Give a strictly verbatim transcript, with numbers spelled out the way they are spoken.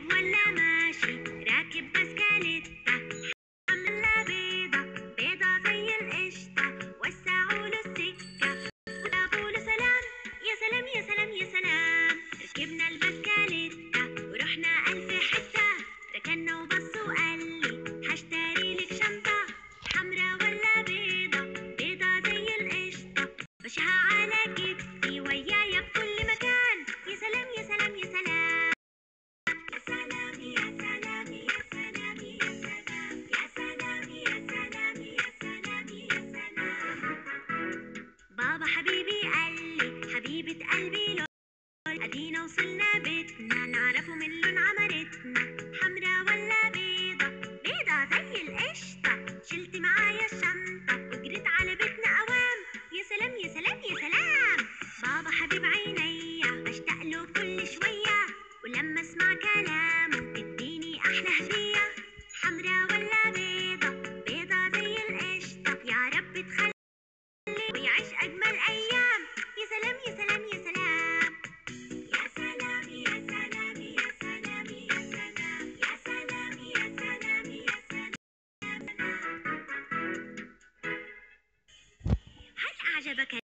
ولا ماشي راكب بسكليتة، حملة بيضة بيضة زي القشطة، وسعوله السكة وجابوله سلام. يا سلام يا سلام يا سلام، ركبنا البسكليتة ورحنا ألف حتة، ركنا وبص وقالي هشتريلك شنطة، حمرا ولا بيضة بيضة زي القشطة، مشيها على كتفي ويايا بكل مكان. يا سلام يا سلام يا سلام، يا سلام يا سلام يا سلام يا سلام، يا سلام يا سلام يا سلام يا سلام. بابا حبيبي قالي حبيبة قلبي لون، ادينا وصلنا بيتنا نعرفه من لون عمرتنا، حمرا ولا بيضة بيضة زي القشطة، شلت معايا الشنطة وجريت على بيتنا اوام. يا سلام يا سلام يا سلام، بابا حبيب عينيا بشتاق له كل شوية، ولما اسمع كلامه تديني احلى هدية، حمرا ولا بيضة بيضة زي القشطة، يا رب تخلي ويعيش اجمل ايام. يا سلام يا سلام يا سلام، يا سلام يا سلام يا سلام يا سلام، يا سلام يا سلام يا سلام. هل أعجبك